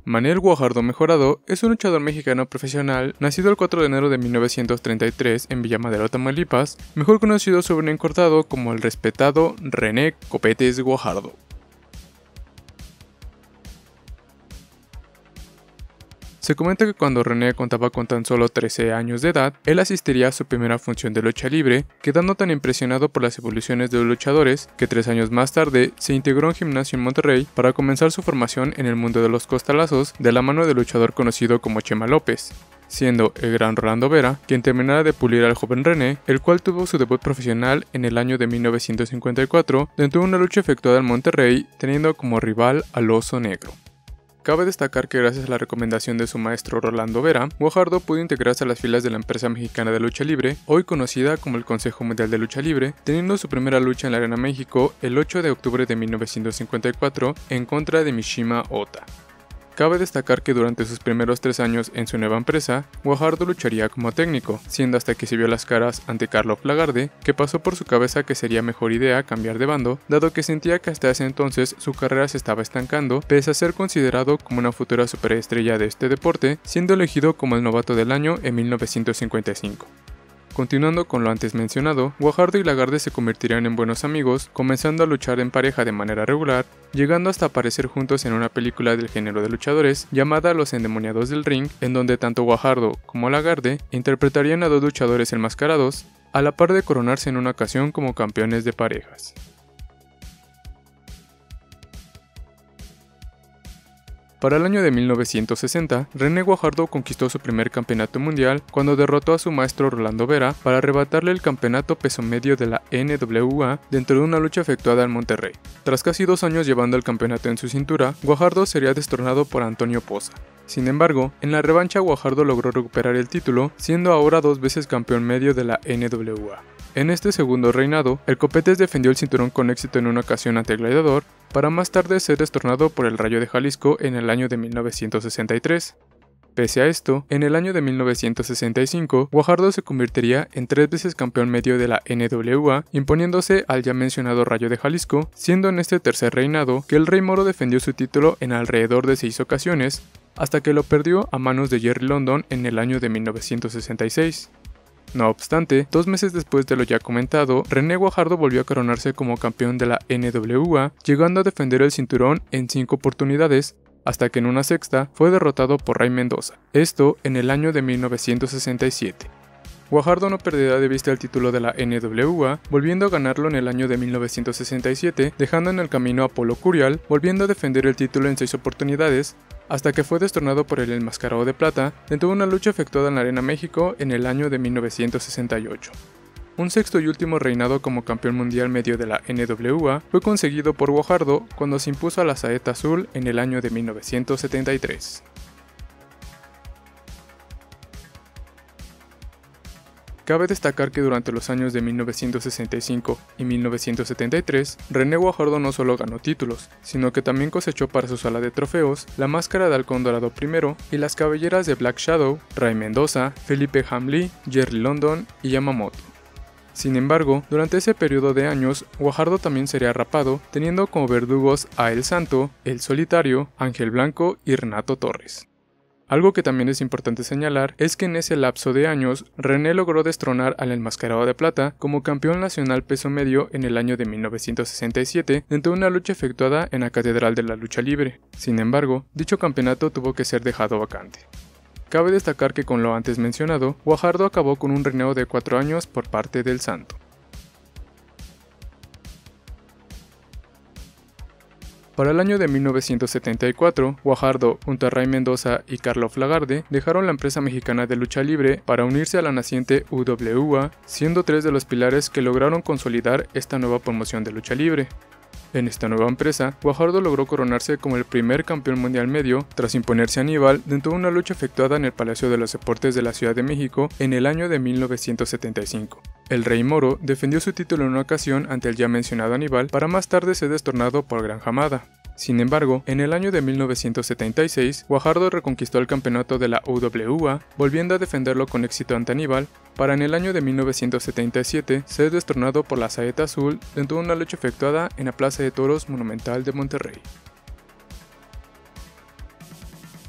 Manel Guajardo Mejorado es un luchador mexicano profesional nacido el 4 de enero de 1933 en Villamadero, Tamaulipas, mejor conocido sobre un encordado como el respetado René Copetes Guajardo. Se comenta que cuando René contaba con tan solo 13 años de edad, él asistiría a su primera función de lucha libre, quedando tan impresionado por las evoluciones de los luchadores que 3 años más tarde se integró a un gimnasio en Monterrey para comenzar su formación en el mundo de los costalazos de la mano del luchador conocido como Chema López, siendo el gran Rolando Vera quien terminara de pulir al joven René, el cual tuvo su debut profesional en el año de 1954 dentro de una lucha efectuada en Monterrey, teniendo como rival al Oso Negro. Cabe destacar que gracias a la recomendación de su maestro Rolando Vera, Guajardo pudo integrarse a las filas de la empresa mexicana de lucha libre, hoy conocida como el Consejo Mundial de Lucha Libre, teniendo su primera lucha en la Arena México el 8 de octubre de 1954 en contra de Mishima Ota. Cabe destacar que durante sus primeros 3 años en su nueva empresa, Guajardo lucharía como técnico, siendo hasta que se vio las caras ante Carlos Lagarde, que pasó por su cabeza que sería mejor idea cambiar de bando, dado que sentía que hasta ese entonces su carrera se estaba estancando, pese a ser considerado como una futura superestrella de este deporte, siendo elegido como el novato del año en 1955. Continuando con lo antes mencionado, Guajardo y Lagarde se convertirían en buenos amigos, comenzando a luchar en pareja de manera regular, llegando hasta aparecer juntos en una película del género de luchadores llamada Los Endemoniados del Ring, en donde tanto Guajardo como Lagarde interpretarían a 2 luchadores enmascarados, a la par de coronarse en una ocasión como campeones de parejas. Para el año de 1960, René Guajardo conquistó su primer campeonato mundial cuando derrotó a su maestro Rolando Vera para arrebatarle el campeonato peso medio de la NWA dentro de una lucha efectuada en Monterrey. Tras casi 2 años llevando el campeonato en su cintura, Guajardo sería destronado por Antonio Poza. Sin embargo, en la revancha Guajardo logró recuperar el título, siendo ahora 2 veces campeón medio de la NWA. En este segundo reinado, el Copetes defendió el cinturón con éxito en una ocasión ante el Gladiador, para más tarde ser destronado por el Rayo de Jalisco en el año de 1963. Pese a esto, en el año de 1965, Guajardo se convertiría en 3 veces campeón medio de la NWA, imponiéndose al ya mencionado Rayo de Jalisco, siendo en este tercer reinado que el Rey Moro defendió su título en alrededor de 6 ocasiones, hasta que lo perdió a manos de Jerry London en el año de 1966. No obstante, 2 meses después de lo ya comentado, René Guajardo volvió a coronarse como campeón de la NWA, llegando a defender el cinturón en 5 oportunidades, hasta que en una sexta fue derrotado por Ray Mendoza, esto en el año de 1967. Guajardo no perderá de vista el título de la NWA, volviendo a ganarlo en el año de 1967, dejando en el camino a Polo Curial, volviendo a defender el título en 6 oportunidades, hasta que fue destronado por el Enmascarado de Plata dentro de una lucha efectuada en la Arena México en el año de 1968. Un sexto y último reinado como campeón mundial medio de la NWA fue conseguido por Guajardo cuando se impuso a la Saeta Azul en el año de 1973. Cabe destacar que durante los años de 1965 y 1973, René Guajardo no solo ganó títulos, sino que también cosechó para su sala de trofeos la máscara de Halcón Dorado I y las cabelleras de Black Shadow, Ray Mendoza, Felipe Hamlee, Jerry London y Yamamoto. Sin embargo, durante ese periodo de años, Guajardo también sería rapado, teniendo como verdugos a El Santo, El Solitario, Ángel Blanco y Renato Torres. Algo que también es importante señalar es que en ese lapso de años, René logró destronar al Enmascarado de Plata como campeón nacional peso medio en el año de 1967 dentro de una lucha efectuada en la Catedral de la Lucha Libre. Sin embargo, dicho campeonato tuvo que ser dejado vacante. Cabe destacar que con lo antes mencionado, Guajardo acabó con un reinado de 4 años por parte del Santo. Para el año de 1974, Guajardo, junto a Ray Mendoza y Carlos Lagarde, dejaron la empresa mexicana de lucha libre para unirse a la naciente UWA, siendo 3 de los pilares que lograron consolidar esta nueva promoción de lucha libre. En esta nueva empresa, Guajardo logró coronarse como el primer campeón mundial medio tras imponerse a Aníbal dentro de una lucha efectuada en el Palacio de los Deportes de la Ciudad de México en el año de 1975. El Rey Moro defendió su título en una ocasión ante el ya mencionado Aníbal para más tarde ser destronado por Gran Hamada. Sin embargo, en el año de 1976, Guajardo reconquistó el campeonato de la UWA, volviendo a defenderlo con éxito ante Aníbal, para en el año de 1977 ser destronado por la Saeta Azul dentro de una lucha efectuada en la Plaza de Toros Monumental de Monterrey.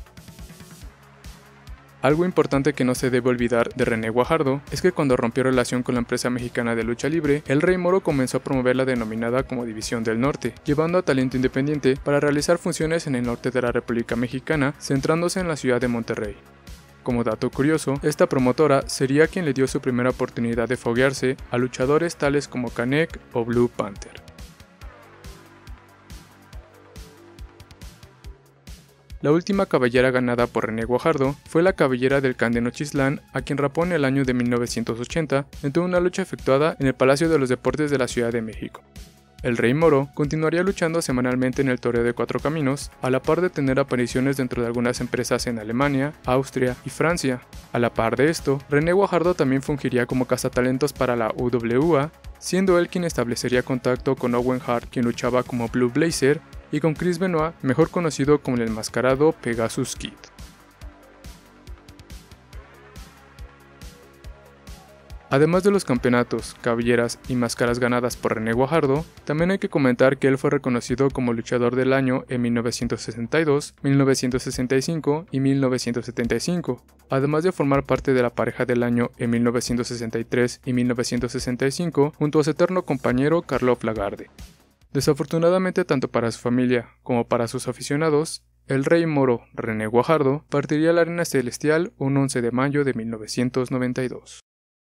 Algo importante que no se debe olvidar de René Guajardo es que cuando rompió relación con la empresa mexicana de lucha libre, el Rey Moro comenzó a promover la denominada como División del Norte, llevando a talento independiente para realizar funciones en el norte de la República Mexicana, centrándose en la ciudad de Monterrey. Como dato curioso, esta promotora sería quien le dio su primera oportunidad de foguearse a luchadores tales como Canek o Blue Panther. La última cabellera ganada por René Guajardo fue la cabellera del Can de Nochistlán, a quien rapó en el año de 1980 dentro de una lucha efectuada en el Palacio de los Deportes de la Ciudad de México. El Rey Moro continuaría luchando semanalmente en el Torneo de Cuatro Caminos, a la par de tener apariciones dentro de algunas empresas en Alemania, Austria y Francia. A la par de esto, René Guajardo también fungiría como cazatalentos para la UWA, siendo él quien establecería contacto con Owen Hart, quien luchaba como Blue Blazer, y con Chris Benoit, mejor conocido como el enmascarado Pegasus Kid. Además de los campeonatos, cabelleras y máscaras ganadas por René Guajardo, también hay que comentar que él fue reconocido como luchador del año en 1962, 1965 y 1975, además de formar parte de la pareja del año en 1963 y 1965 junto a su eterno compañero Karloff Lagarde. Desafortunadamente tanto para su familia como para sus aficionados, el Rey Moro René Guajardo partiría a la Arena Celestial un 11 de mayo de 1992.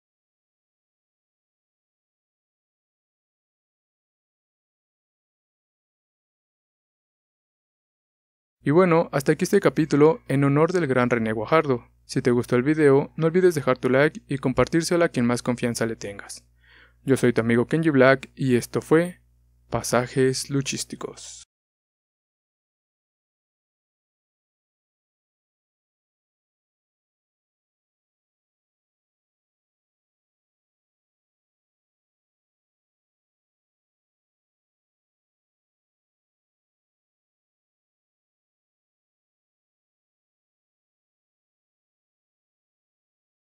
Y bueno, hasta aquí este capítulo en honor del gran René Guajardo. Si te gustó el video, no olvides dejar tu like y compartírselo a quien más confianza le tengas. Yo soy tu amigo Kenji Black y esto fue Pasajes Luchísticos.